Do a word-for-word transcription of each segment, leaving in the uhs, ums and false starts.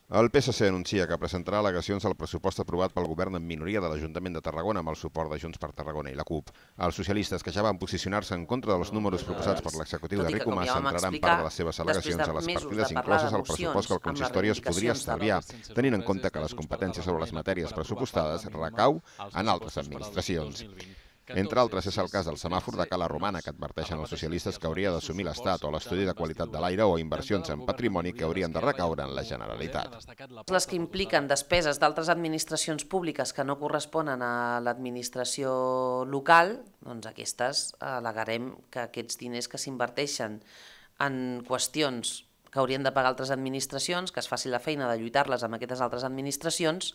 El P S C anuncia que presentarà al·legacions al pressupost aprovat pel govern en minoria de l'Ajuntament de Tarragona amb el suport de Junts per Tarragona i la CUP. Els socialistes, que ja van posicionar-se en contra dels números proposats per l'executiu Tot de i que, Rico com Mas, ja vam centraran explicar, part de les seves després al·legacions de a les mesos partides de parlar incloses de al pressupost que el mocions amb les consistori es podria reivindicacions de- estalviar, tenint en compte que les competències sobre les matèries pressupostades recau en altres administracions. Entre altres, és el cas del semàfor de Cala Romana, que adverteixen els socialistes que hauria d'assumir l'Estat, o l'estudi de qualitat de l'aire o inversions en patrimoni que haurien de recaure en la Generalitat. Les que impliquen despeses d'altres administracions públiques que no corresponen a l'administració local, doncs aquestes al·legarem que aquests diners que s'inverteixen en qüestions que haurien de pagar altres administracions, que es faci la feina de lluitar-les amb aquestes altres administracions,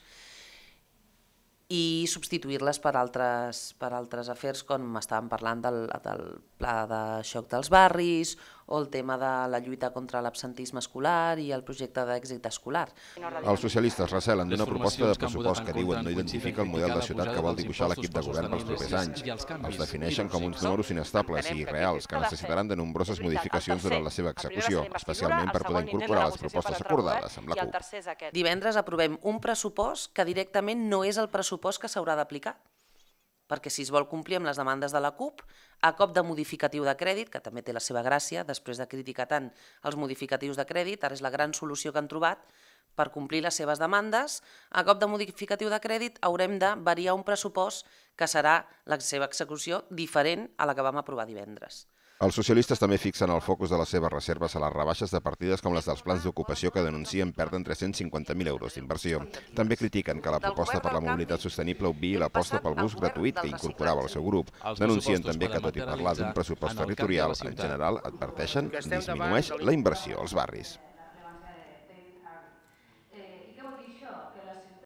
i substituir-les per altres, per altres afers, com estàvem parlant del, del pla de xoc dels barris o el tema de la lluita contra l'absentisme escolar i el projecte d'èxit escolar. Els socialistes recelen d'una proposta de pressupost que diuen no identifica el model de ciutat que vol dibuixar l'equip de govern pels propers anys. Els defineixen com uns números inestables i irreals que necessitaran de nombroses modificacions durant la seva execució, especialment per poder incorporar les propostes acordades amb la CUP. Divendres aprovem un pressupost que directament no és el pressupost que s'haurà d'aplicar, perquè si es vol complir amb les demandes de la CUP, a cop de modificatiu de crèdit, que també té la seva gràcia, després de criticar tant els modificatius de crèdit, ara és la gran solució que han trobat per complir les seves demandes, a cop de modificatiu de crèdit haurem de variar un pressupost que serà la seva execució diferent a la que vam aprovar divendres. Els socialistes també fixen el focus de les seves reserves a les rebaixes de partides com les dels plans d'ocupació que denuncien perden tres-cents cinquanta mil euros d'inversió. També critiquen que la proposta per la mobilitat sostenible obviï l'aposta pel bus gratuït que incorporava el seu grup. Denuncien també que, tot i parlar d'un pressupost territorial, en general, adverteixen, disminueix la inversió als barris.